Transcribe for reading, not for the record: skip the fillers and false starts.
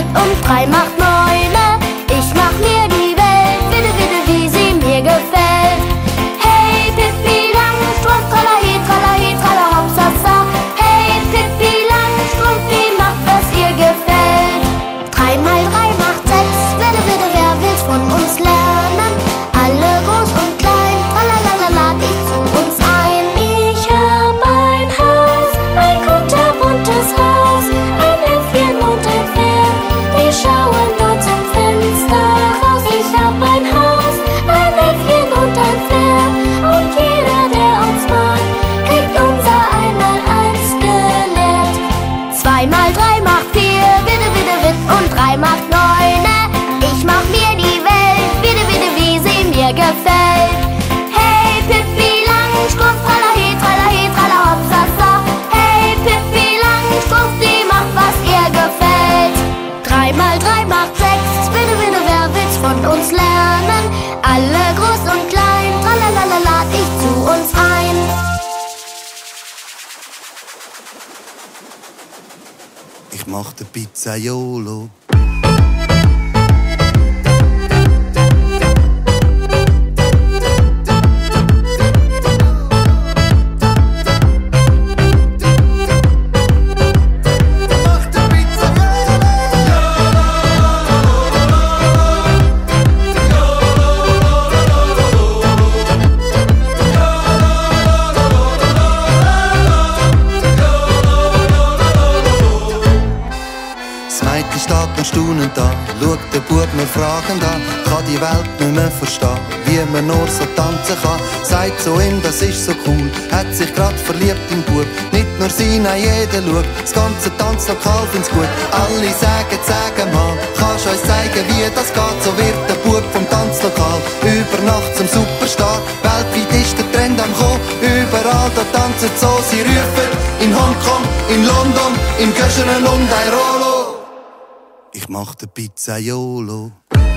Witt und 3 macht 9. Ich mach mir die Welt, bitte, bitte, wie sie mir gefällt. Hey Pippi Langstrumpf, tralahi, tralahi, tralahopp, sasa. Hey Pippi Langstrumpf, die macht, was ihr gefällt. 3 mal 3 macht 6, bitte, bitte, wer will's von uns lernen? Alle groß und klein, tralalala, lad ich zu uns ein. Ich hab ein Haus, ein kunterbuntes Haus, ein Äffchen und ein Pferd, die schauen dort zum Fenster raus. Ich hab ein Haus, ein Äffchen und ein Pferd, und jeder, der uns mag, kriegt unser Einmaleins gelehrt. 2 mal 3 macht 4, bitte, bitte, Witt und 3 macht 9. Ich mach mir die Welt, bitte, bitte, wie sie mir gefällt. Hey Pippi Langstrumpf, tralahi, tralahi, tralahopp, sasa. Hey Pippi Langstrumpf, die macht, was ihr gefällt. 3 mal 3 macht 6, bitte, bitte, wer will's von uns lernen? Alle groß und klein, tralalala, lad ich zu uns ein. Ich mach den Pizzaiolo. Steht noch staunend da, schaut der Bub mir fragend an, kann die Welt nicht mehr verstehen, wie man nur so tanzen kann. Sagt zu ihm, das ist so cool, hat sich grad verliebt im Bub. Nicht nur sie, nein, jeder schaut, das ganze Tanzlokal find's gut. Alle sagen mal, kannst uns zeigen, wie das geht? So wird der Bub vom Tanzlokal über Nacht zum Superstar. Weltweit ist der Trend am Kommen, überall da tanzen so. Sie rufen in Hongkong, in London, in Göschenen und Airolo. Ich mach den Pizzaiolo.